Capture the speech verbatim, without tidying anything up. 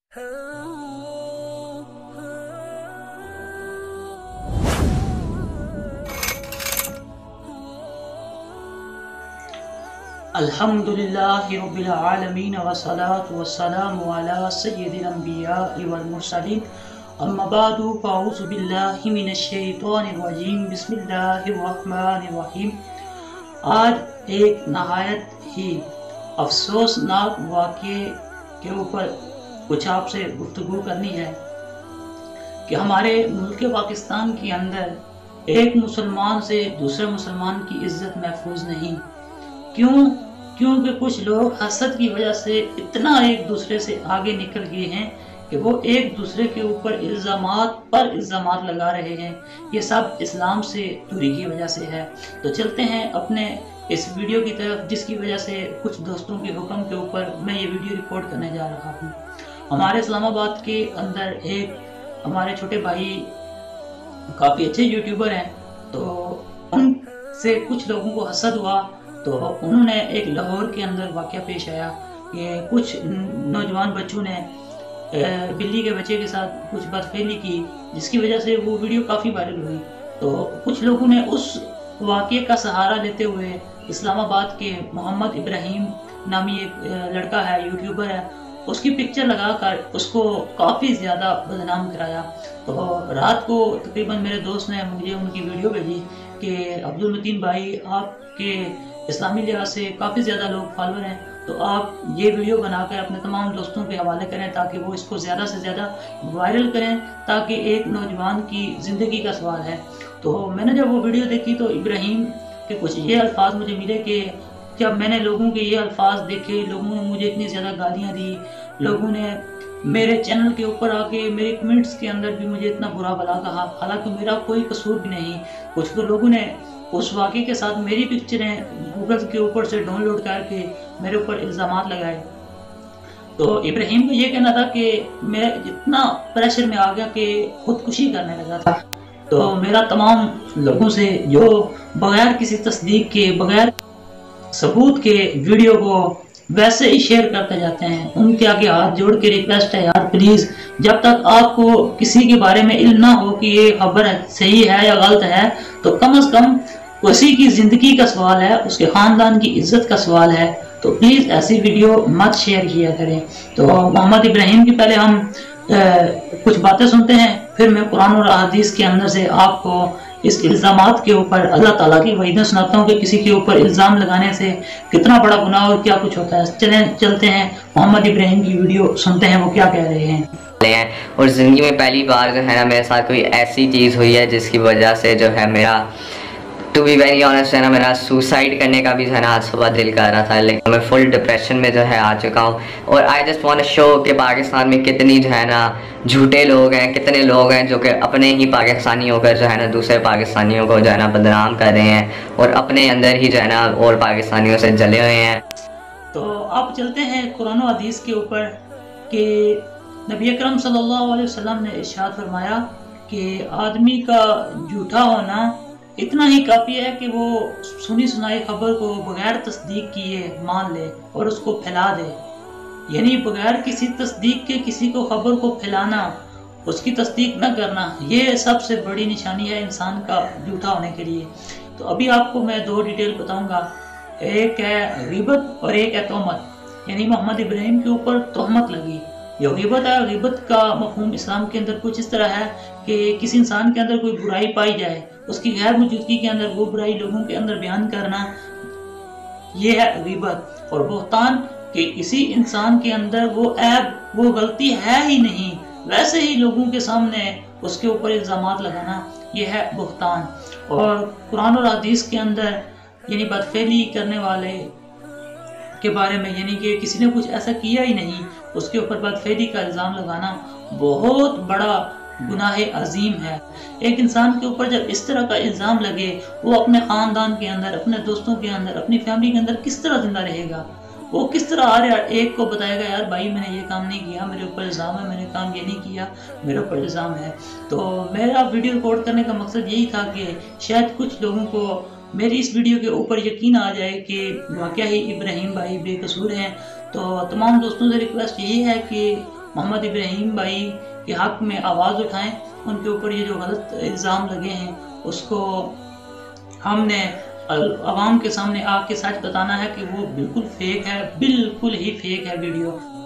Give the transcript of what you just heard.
الحمدللہ رب العالمین والصلاة والسلام علی سید الانبیاء والمرسلین اما بعد فاعوذ باللہ من الشیطان الرجیم بسم اللہ الرحمن الرحیم۔ آج ایک نہایت ہی افسوسناک واقعے کے اوپر کچھ آپ سے گفتگو کرنی ہے کہ ہمارے ملک پاکستان کے اندر ایک مسلمان سے دوسرے مسلمان کی عزت محفوظ نہیں۔ کیوں؟ کیونکہ کچھ لوگ حسد کی وجہ سے اتنا ایک دوسرے سے آگے نکل گئے ہیں کہ وہ ایک دوسرے کے اوپر الزامات پر الزامات لگا رہے ہیں۔ یہ سب اسلام سے دوری کی وجہ سے ہے۔ تو چلتے ہیں اپنے اس ویڈیو کی طرف، جس کی وجہ سے کچھ دوستوں کے حکم کے اوپر میں یہ ویڈیو ریکارڈ کرنے جا رہا ہوں۔ ہمارے اسلام آباد کے اندر ایک ہمارے چھوٹے بھائی کافی اچھے یوٹیوبر ہیں، تو ان سے کچھ لوگوں کو حسد ہوا، تو انہوں نے ایک لاہور کے اندر واقعہ پیش آیا کہ کچھ نوجوان بچوں نے بلی کے بچے کے ساتھ کچھ بدفعلی کی، جس کی وجہ سے وہ ویڈیو کافی وائرل ہوئی۔ تو کچھ لوگوں نے اس واقعے کا سہارا لیتے ہوئے اسلام آباد کے محمد ابراہیم نامی ایک لڑکا ہے، یوٹیوبر ہے، اس کی پکچر لگا کر اس کو کافی زیادہ بدنام کرایا۔ تو رات کو تقریباً میرے دوست نے مجھے ان کی ویڈیو بھیجی کہ عبد المتین بھائی، آپ کے اسلامی لحاظ سے کافی زیادہ لوگ فالوور ہیں، تو آپ یہ ویڈیو بنا کر اپنے تمام دوستوں کے حوالے کریں تاکہ وہ اس کو زیادہ سے زیادہ وائرل کریں، تاکہ ایک نوجوان کی زندگی کا سوال ہے۔ تو میں نے جب وہ ویڈیو دیکھی تو ابراہیم کے کچھ یہ الفاظ مجھے ملے کہ جب میں نے لوگوں کے یہ الفاظ دیکھے، لوگوں نے مجھے اتنی زیادہ گالیاں دی، لوگوں نے میرے چینل کے اوپر آ کے میرے کمنٹس کے اندر بھی مجھے اتنا برا بھلا کہا، حالانکہ میرا کوئی قصور بھی نہیں۔ کچھ تو لوگوں نے اس واقعے کے ساتھ میری پکچریں گوگل کے اوپر سے ڈاؤن لوڈ کر کے میرے اوپر الزامات لگائے۔ تو ابراہیم کو یہ کہنا تھا کہ میں اتنا پریشر میں آ گیا کہ خودکشی کرنے لگا تھا۔ تو میرا تمام لوگوں سے جو بغیر کسی تصدیق کے، بغیر ثبوت کے ویڈیو کو ویسے ہی شیئر کرتے جاتے ہیں، ان کے آگے ہاتھ جوڑ کے ریکویسٹ ہے، یار پلیز جب تک آپ کو کسی کے بارے میں علم نہ ہو کہ یہ خبر صحیح ہے یا غلط ہے، تو کم از کم کسی کی زندگی کا سوال ہے، اس کے خاندان کی عزت کا سوال ہے، تو پلیز ایسی ویڈیو مت شیئر کیا کریں۔ تو محمد ابراہیم کی پہلے ہم کچھ باتیں سنتے ہیں، پھر میں قرآن اور احادیث کے اندر سے آپ کو اس الزامات کے اوپر اللہ تعالیٰ کی وعیدیں سناتا ہوں کہ کسی کے اوپر الزام لگانے سے کتنا بڑا گناہ اور کیا کچھ ہوتا ہے۔ چلیں چلتے ہیں محمد ابراہیم کی ویڈیو سنتے ہیں وہ کیا کہہ رہے ہیں۔ اور زندگی میں پہلی بار جو ہے نا میرے ساتھ کوئی ایسی چیز ہوئی ہے جس کی وجہ سے جو ہے میرا ٹو بی ویری آنیسٹ ہے نا میرا سوسائڈ کرنے کا بھی جو ہے نا آج صبح دل کر رہا تھا، لیکن میں فل ڈپریشن میں جو ہے آ چکا ہوں۔ اور I just want to show کہ پاکستان میں کتنی جو ہے نا جھوٹے لوگ ہیں، کتنے لوگ ہیں جو کہ اپنے ہی پاکستانی ہو کر جو ہے نا دوسرے پاکستانیوں کو جو ہے نا بدنام کر رہے ہیں اور اپنے اندر ہی جو ہے نا اور پاکستانیوں سے جلے ہوئے ہیں۔ تو آپ چلتے ہیں قرآن و حدیث کے اوپر کہ نبی اکرم صلی اللہ علیہ وسلم نے ارشاد فرمایا کہ آدمی کا جھوٹا ہونا اتنا ہی کافی ہے کہ وہ سنی سنائی خبر کو بغیر تصدیق کیے مان لے اور اس کو پھیلا دے، یعنی بغیر کسی تصدیق کے کسی کو خبر کو پھیلانا، اس کی تصدیق نہ کرنا، یہ سب سے بڑی نشانی ہے انسان کا جھوٹا ہونے کے لیے۔ تو ابھی آپ کو میں دو ڈیٹیل بتاؤں گا، ایک ہے غیبت اور ایک ہے تہمت۔ یعنی محمد ابراہیم کے اوپر تہمت لگی، یہ غیبت ہے۔ غیبت کا مفہوم اسلام کے اندر کچھ اس طرح ہے کہ کسی انسان کے اندر کوئی برائی پائی جائے، اس کی غیر موجودگی کے اندر وہ برائی لوگوں کے اندر بیان کرنا، یہ ہے غیبت۔ اور بہتان کہ کسی انسان کے اندر وہ عیب، وہ غلطی ہے ہی نہیں، ویسے ہی لوگوں کے سامنے اس کے اوپر الزامات لگانا، یہ ہے بہتان۔ اور قرآن اور حدیث کے اندر یعنی بدفعلی کرنے والے کے بارے میں، یعنی کہ کسی نے کچھ ایسا کیا ہی نہیں، اس کے اوپر بدفعلی کا الزام لگانا بہت بڑا گناہ عظیم ہے۔ ایک انسان کے اوپر جب اس طرح کا الزام لگے، وہ اپنے خاندان کے اندر، اپنے دوستوں کے اندر، اپنی فیملی کے اندر کس طرح زندہ رہے گا؟ وہ کس طرح ہر ایک کو بتائے گا، یار بھائی میں نے یہ کام نہیں کیا، میرے اوپر الزام ہے، میں نے کام یہ نہیں کیا، میرے اوپر الزام ہے۔ تو میرا ویڈیو ریکارڈ کرنے کا مقصد یہی تھا کہ شاید کچھ لوگوں کو میری اس ویڈیو کے اوپر یقین آ جائے کہ واقعہ ہی ابراہیم بھائی بے قصور ہیں۔ تو تمام دوستوں سے ریکویسٹ یہی ہے کہ محمد ابراہیم بھائی کے حق میں آواز اٹھائیں. ان کے اوپر یہ جو غلط الزام لگے ہیں اس کو ہم نے عوام کے سامنے آ کے سچ بتانا ہے کہ وہ بالکل فیک ہے، بالکل ہی فیک ہے ویڈیو.